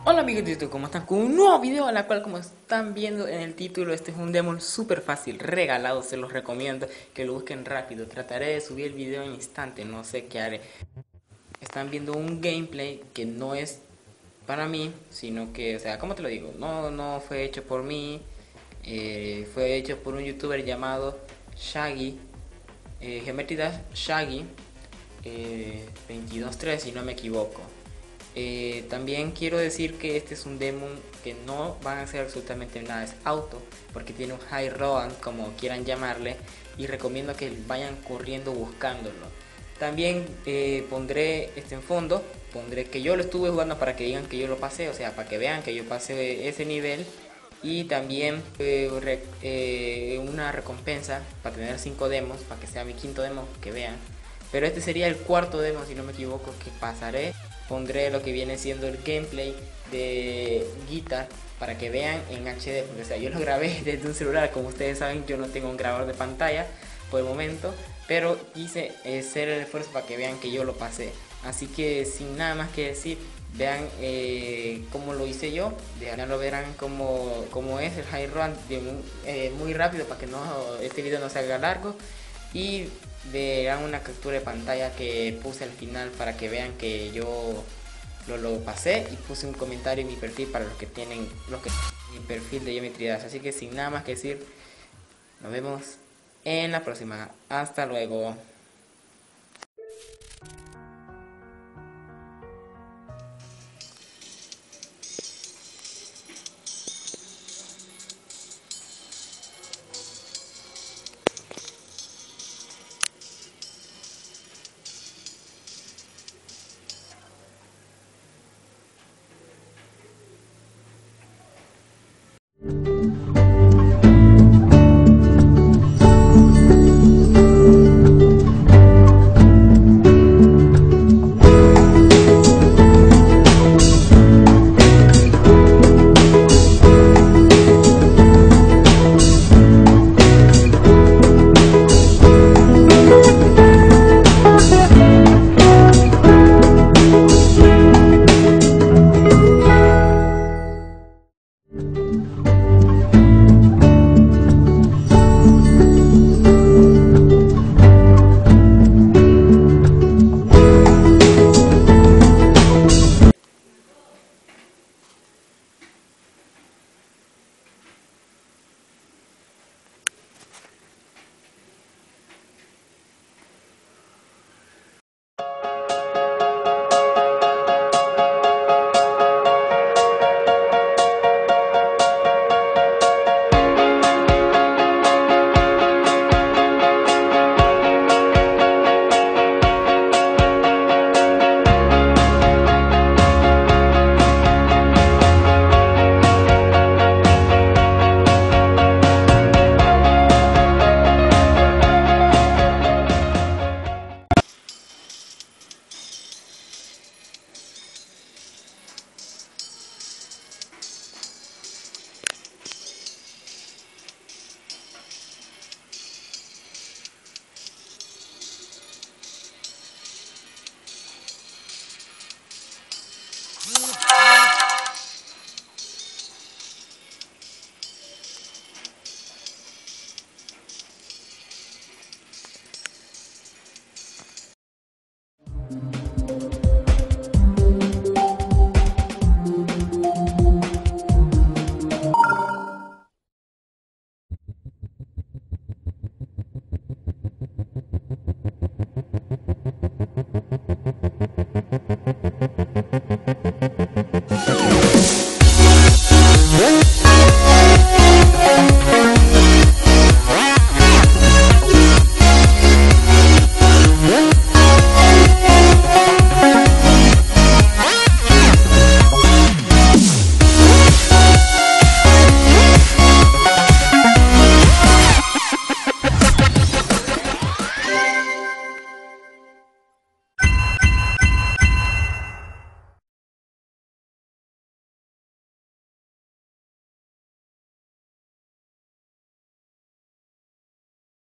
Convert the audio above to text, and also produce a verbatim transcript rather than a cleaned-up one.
Hola amigos de YouTube, ¿cómo están? Con un nuevo video en la cual, como están viendo en el título, este es un demo súper fácil, regalado, se los recomiendo que lo busquen rápido. Trataré de subir el video en instante, no sé qué haré. Están viendo un gameplay que no es para mí, sino que, o sea, ¿cómo te lo digo? No, no fue hecho por mí, eh, fue hecho por un youtuber llamado Shaggy, eh, Geometry Dash Shaggy, eh, veintidós tres si no me equivoco. Eh, también quiero decir que este es un demo que no van a hacer absolutamente nada, es auto, porque tiene un high road, como quieran llamarle, y recomiendo que vayan corriendo buscándolo. También eh, pondré este en fondo, pondré que yo lo estuve jugando para que digan que yo lo pasé, o sea, para que vean que yo pasé ese nivel. Y también eh, re, eh, una recompensa para tener cinco demos, para que sea mi quinto demo, que vean. Pero este sería el cuarto demo, si no me equivoco, que pasaré. Pondré lo que viene siendo el gameplay de Guitar para que vean en H D, porque o sea, yo lo grabé desde un celular. Como ustedes saben, yo no tengo un grabador de pantalla por el momento, pero quise eh, hacer el esfuerzo para que vean que yo lo pasé. Así que sin nada más que decir, vean eh, cómo lo hice yo. Ya lo verán cómo, cómo es el high run de muy, eh, muy rápido, para que no, este video no se haga largo. Y verán una captura de pantalla que puse al final para que vean que yo lo, lo pasé, y puse un comentario en mi perfil para los que tienen los que mi perfil de Geometry Dash. Así que sin nada más que decir, nos vemos en la próxima. Hasta luego.